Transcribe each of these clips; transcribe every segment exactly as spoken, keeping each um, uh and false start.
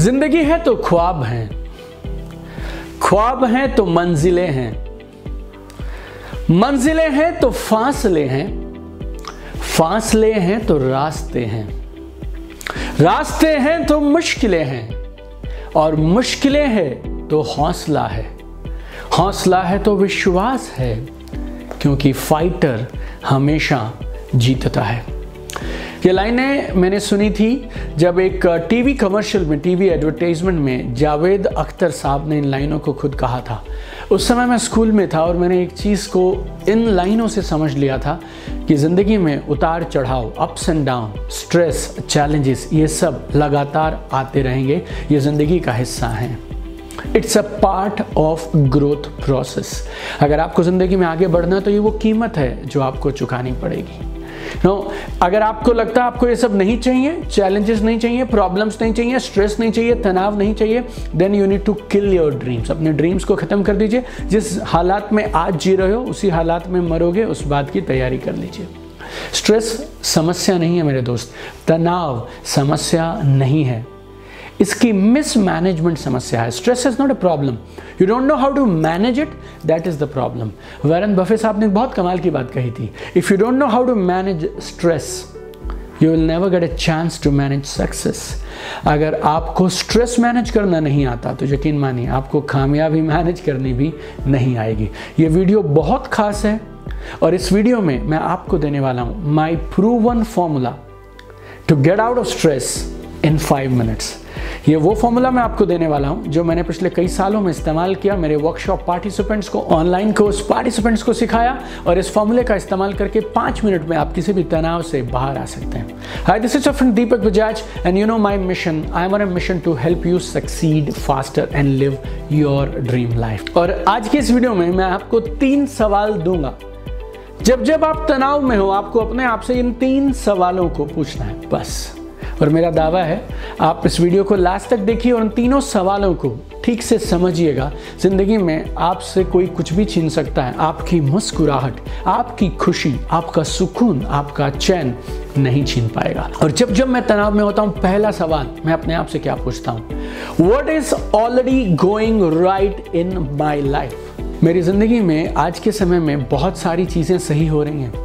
जिंदगी है तो ख्वाब हैं, ख्वाब हैं तो मंजिलें हैं, मंजिलें हैं तो फासले हैं, फासले हैं तो रास्ते हैं, रास्ते हैं तो मुश्किलें हैं, और मुश्किलें हैं तो हौसला है, हौसला है तो विश्वास है, क्योंकि फाइटर हमेशा जीतता है। ये लाइनें मैंने सुनी थी जब एक टीवी कमर्शियल में, टीवी एडवर्टाइजमेंट में जावेद अख्तर साहब ने इन लाइनों को खुद कहा था। उस समय मैं स्कूल में था और मैंने एक चीज़ को इन लाइनों से समझ लिया था कि ज़िंदगी में उतार चढ़ाव, ups and down, stress, challenges, ये सब लगातार आते रहेंगे। ये ज़िंदगी का हिस्सा हैं। It's a part of growth process. अगर आपको ज़िंदगी में आगे बढ़ना है तो ये वो कीमत है जो आपको चुकानी पड़ेगी। नो no, अगर आपको लगता है आपको ये सब नहीं चाहिए, चैलेंजेस नहीं चाहिए, प्रॉब्लम्स नहीं चाहिए, स्ट्रेस नहीं चाहिए, तनाव नहीं चाहिए, then you need to kill your dreams. अपने ड्रीम्स को ख़त्म कर दीजिए। जिस हालात में आज जी रहे हो उसी हालात में मरोगे, उस बात की तैयारी कर लीजिए। स्ट्रेस समस्या नहीं है मेरे दोस्त, तनाव समस्या नहीं है, इसकी मिसमैनेजमेंट समस्या है। Stress is not a problem, you don't know how to manage it, that is the problem. Warren Buffett साहब ने बहुत कमाल की बात कही थी, if you don't know how to manage stress you will never get a chance to manage success. अगर आपको स्ट्रेस मैनेज करना नहीं आता तो यकीन मानिए आपको कामयाबी मैनेज करनी भी नहीं आएगी। ये वीडियो बहुत खास है और इस वीडियो में मैं आपको देने वाला हूँ my proven formula to get out of stress in five minutes. ये वो फॉर्मूला मैं आपको देने वाला हूं जो मैंने पिछले कई सालों में इस्तेमाल किया, मेरे वर्कशॉप पार्टिसिपेंट्स को, ऑनलाइन कोर्स पार्टिसिपेंट्स को सिखाया, और इस फॉर्मूले का इस्तेमाल करके पाँच मिनट में आप किसी भी तनाव से बाहर आ सकते हैं। Hi, this is your friend Deepak Bajaj and you know my mission, I am on a mission to help you succeed faster and live your dream life. और आज की इस वीडियो में मैं आपको तीन सवाल दूंगा। जब जब आप तनाव में हो आपको अपने आप से इन तीन सवालों को पूछना है बस। और मेरा दावा है आप इस वीडियो को लास्ट तक देखिए और उन तीनों सवालों को ठीक से समझिएगा। ज़िंदगी में आपसे कोई कुछ भी छीन सकता है, आपकी मुस्कुराहट, आपकी खुशी, आपका सुकून, आपका चैन नहीं छीन पाएगा। और जब जब मैं तनाव में होता हूँ पहला सवाल मैं अपने आप से क्या पूछता हूँ, what is already going right in my life. मेरी ज़िंदगी में आज के समय में बहुत सारी चीज़ें सही हो रही हैं,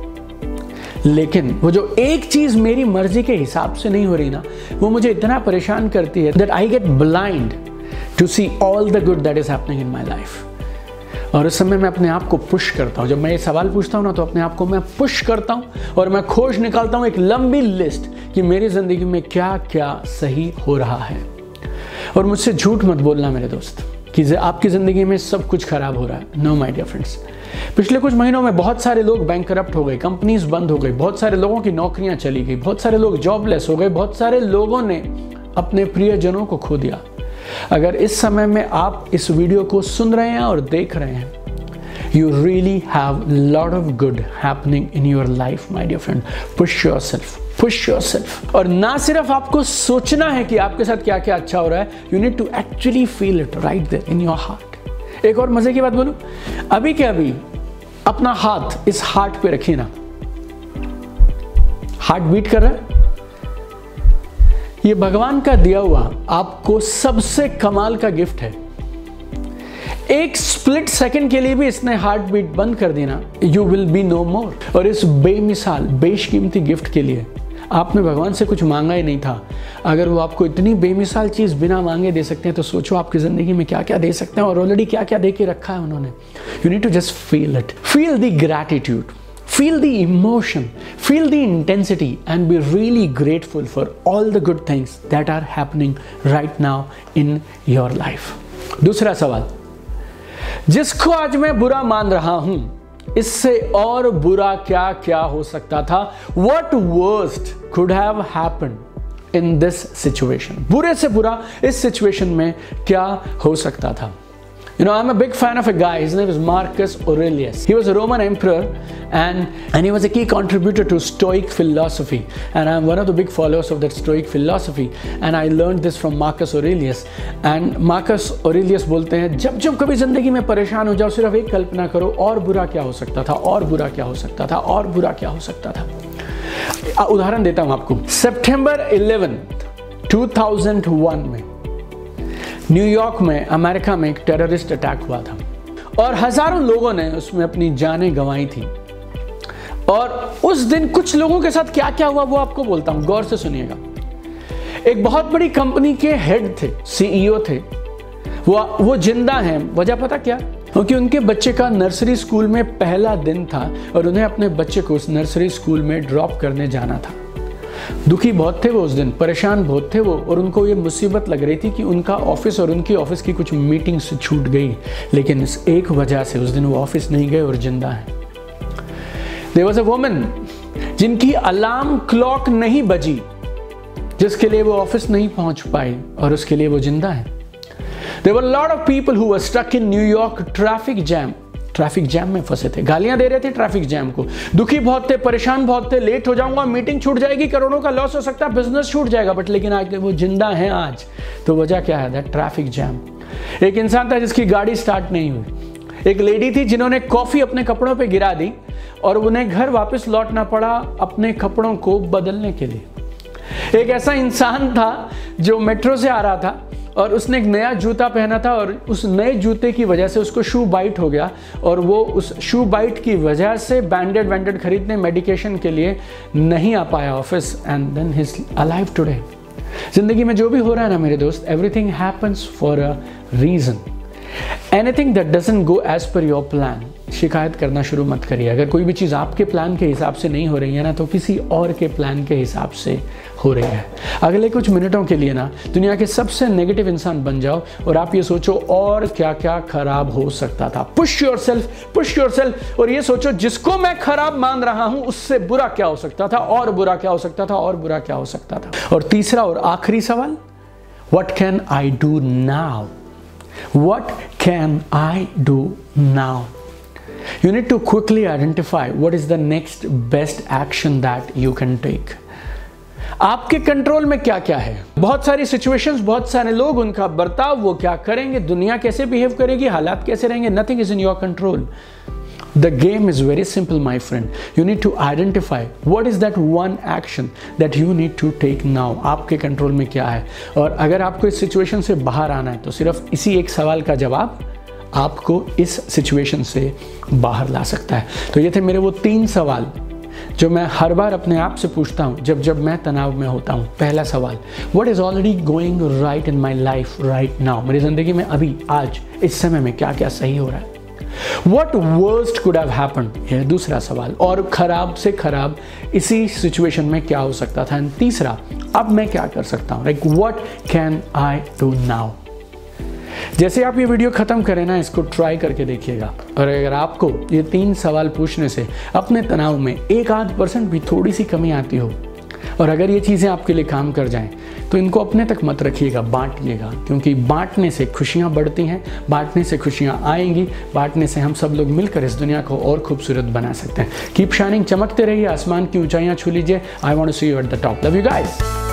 लेकिन वो जो एक चीज मेरी मर्जी के हिसाब से नहीं हो रही ना, वो मुझे इतना परेशान करती है that I get blind to see all the good that is happening in my life. और उस समय मैं अपने आप को पुश करता हूँ। जब मैं ये सवाल पूछता हूँ ना तो अपने आप को मैं पुश करता हूँ और मैं खोज निकालता हूँ एक लंबी लिस्ट कि मेरी जिंदगी में क्या क्या सही हो रहा है। और मुझसे झूठ मत बोलना मेरे दोस्त कि आपकी जिंदगी में सब कुछ खराब हो रहा है। नो माय डियर फ्रेंड्स, पिछले कुछ महीनों में बहुत सारे लोग बैंकरप्ट हो गए, कंपनीज बंद हो गई, बहुत सारे लोगों की नौकरियां चली गई, बहुत सारे लोग जॉबलेस हो गए, बहुत सारे लोगों ने अपने प्रियजनों को खो दिया। अगर इस समय में आप इस वीडियो को सुन रहे हैं और देख रहे हैं, you really have lot of good happening in your life my dear friend. Push yourself, push yourself. और ना सिर्फ आपको सोचना है कि आपके साथ क्या क्या अच्छा हो रहा है, you need to actually feel it right there in your heart. एक और मजे की बात बोलूं, अभी के अभी अपना हाथ इस हार्ट पे रखिए ना, हार्ट बीट कर रहा है, ये भगवान का दिया हुआ आपको सबसे कमाल का गिफ्ट है। एक स्प्लिट सेकंड के लिए भी इसने हार्ट बीट बंद कर देना, you will be no more. और इस बेमिसाल बेशकीमती गिफ्ट के लिए आपने भगवान से कुछ मांगा ही नहीं था। अगर वो आपको इतनी बेमिसाल चीज़ बिना मांगे दे सकते हैं तो सोचो आपकी ज़िंदगी में क्या क्या दे सकते हैं और ऑलरेडी क्या क्या दे के रखा है उन्होंने। You need to just feel it, feel the gratitude, feel the emotion, feel the intensity and be really grateful for all the good things that are happening right now in your life. दूसरा सवाल, जिसको आज मैं बुरा मान रहा हूं इससे और बुरा क्या क्या हो सकता था? What worst could have happened in this situation? बुरे से बुरा इस सिचुएशन में क्या हो सकता था? You know, I'm a big fan of a guy. His name is Marcus Aurelius. He was a Roman emperor, and and he was a key contributor to Stoic philosophy. And I'm one of the big followers of that Stoic philosophy. And I learned this from Marcus Aurelius. And Marcus Aurelius बोलते हैं, जब जब कभी जिंदगी में परेशान हो जाओ सिर्फ एक कल्पना करो, और बुरा क्या हो सकता था, और बुरा क्या हो सकता था, और बुरा क्या हो सकता था। उदाहरण देता हूँ आपको। September eleventh two thousand one में न्यूयॉर्क में, अमेरिका में एक टेररिस्ट अटैक हुआ था और हजारों लोगों ने उसमें अपनी जानें गंवाई थी। और उस दिन कुछ लोगों के साथ क्या क्या हुआ वो आपको बोलता हूं, गौर से सुनिएगा। एक बहुत बड़ी कंपनी के हेड थे, सीईओ थे, वो वो जिंदा हैं। वजह पता क्या? क्योंकि उनके बच्चे का नर्सरी स्कूल में पहला दिन था और उन्हें अपने बच्चे को उस नर्सरी स्कूल में ड्रॉप करने जाना था। दुखी बहुत थे वो उस दिन, परेशान बहुत थे वो, और उनको ये मुसीबत लग रही थी कि उनका ऑफिस और उनकी ऑफिस की कुछ मीटिंग्स छूट गई, लेकिन इस एक वजह से उस दिन वो ऑफिस नहीं गए और जिंदा हैं। There was a woman जिनकी अलार्म क्लॉक नहीं बजी, जिसके लिए वो ऑफिस नहीं पहुंच पाई और उसके लिए वो जिंदा है। There were a lot of people who were stuck in New York traffic jam. Traffic jam में फंसे थे, गालियां दे रहे थे ट्रैफिक जैम को, दुखी बहुत थे, परेशान बहुत थे, लेट हो जाऊंगा, मीटिंग छूट जाएगी, करोड़ों का लॉस हो सकता है, बिजनेस छूट जाएगा, बट लेकिन आज वो जिंदा हैं आज। तो वजह क्या है? That traffic jam. एक इंसान था जिसकी गाड़ी स्टार्ट नहीं हुई। एक लेडी थी जिन्होंने कॉफी अपने कपड़ों पे गिरा दी और उन्हें घर वापस लौटना पड़ा अपने कपड़ों को बदलने के लिए। एक ऐसा इंसान था जो मेट्रो से आ रहा था और उसने एक नया जूता पहना था और उस नए जूते की वजह से उसको शू बाइट हो गया और वो उस शू बाइट की वजह से बैंडेड वैंडेड खरीदने मेडिकेशन के लिए नहीं आ पाया office, and then he is alive today. जिंदगी में जो भी हो रहा है ना मेरे दोस्त, everything happens for a reason. Anything that doesn't go as per your plan, शिकायत करना शुरू मत करिए। अगर कोई भी चीज़ आपके प्लान के हिसाब से नहीं हो रही है ना, तो किसी और के प्लान के हिसाब से हो रही है। अगले कुछ मिनटों के लिए ना दुनिया के सबसे नेगेटिव इंसान बन जाओ और आप ये सोचो और क्या क्या खराब हो सकता था। पुश योरसेल्फ, पुश योरसेल्फ, और ये सोचो जिसको मैं खराब मान रहा हूं उससे बुरा क्या हो सकता था, और बुरा क्या हो सकता था, और बुरा क्या हो सकता था। और तीसरा और आखिरी सवाल, what can I do now? What can I do now? You need to quickly identify what is the next best action that you can take. आपके कंट्रोल में क्या क्या है? बहुत सारी सिचुएशंस, बहुत सारे लोग, उनका बर्ताव, वो क्या करेंगे, दुनिया कैसे बिहेव करेगी, हालात कैसे रहेंगे, nothing is in your control. The game is very simple, my friend. You need to identify what is that one action that you need to take now. आपके कंट्रोल में क्या है? और अगर आपको इस सिचुएशन से बाहर आना है तो सिर्फ इसी एक सवाल का जवाब आपको इस सिचुएशन से बाहर ला सकता है। तो ये थे मेरे वो तीन सवाल जो मैं हर बार अपने आप से पूछता हूँ जब जब मैं तनाव में होता हूँ। पहला सवाल, what is already going right in my life right now? मेरी जिंदगी में अभी आज इस समय में क्या क्या सही हो रहा है? What worst could have happened? यह दूसरा सवाल। और खराब से खराब इसी सिचुएशन में क्या हो सकता था? तीसरा, अब मैं क्या कर सकता हूँ? Like what can I do now? जैसे आप ये वीडियो खत्म करें ना, इसको ट्राई करके देखिएगा, और अगर आपको ये तीन सवाल पूछने से अपने तनाव में एक आध परसेंट भी थोड़ी सी कमी आती हो, और अगर ये चीज़ें आपके लिए काम कर जाएं, तो इनको अपने तक मत रखिएगा, बांटिएगा, क्योंकि बांटने से खुशियाँ बढ़ती हैं, बांटने से खुशियाँ आएंगी, बांटने से हम सब लोग मिलकर इस दुनिया को और खूबसूरत बना सकते हैं। कीप शाइनिंग, चमकते रहिए, आसमान की ऊंचाइयाँ छू लीजिए। I want to see you at the top. Love you guys.